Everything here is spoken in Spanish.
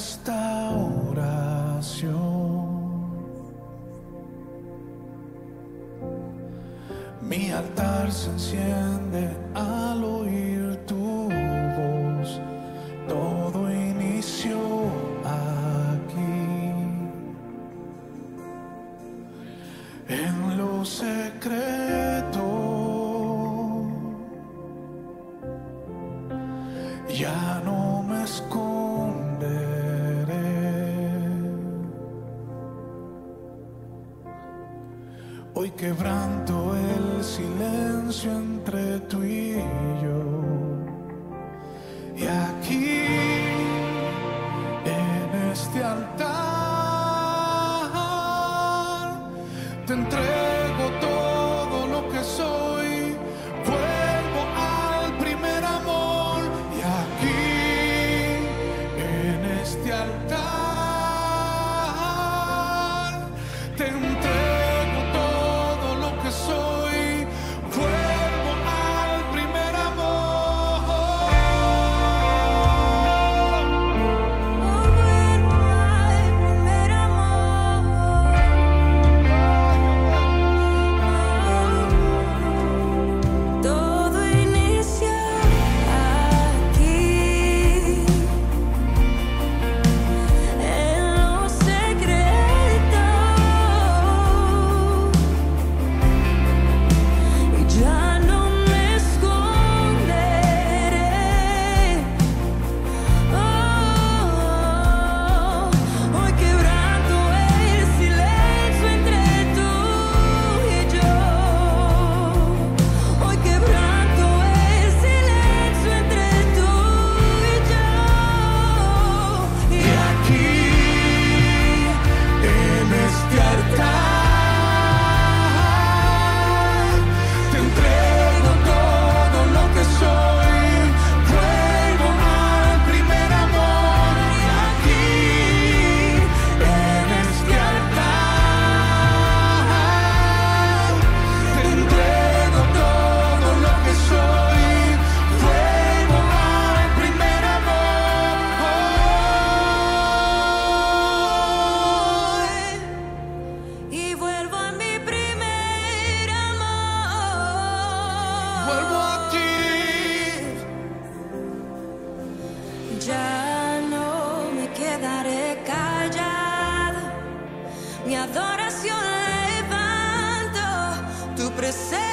esta oración. Mi altar se enciende al oír tu voz. Todo inició aquí, en lo secreto. Ya no me esconderé. Hoy quebranto el silencio entre tú y yo. Y aquí, en este altar, te entrego todo lo que soy. Vuelvo al primer amor. Y aquí, en este altar, te entrego todo lo que soy. Vuelvo al primer amor. Vuelvo al primer amor. Todo inicia aquí, en lo secreto. Y ya no me esconderé. Hoy quebranto el silencio entre tú y yo. Hoy quebranto el silencio entre tú y yo. Y aquí, en este altar, te entrego todo lo que soy. Vuelvo al primer amor. Y aquí, en este altar, te entrego todo lo que soy. Vuelvo al primer amor. Y vuelvo a mi primer amor. Vuelvo a ti. Ya no me quedaré callada. Mi adoración levanto tu presencia.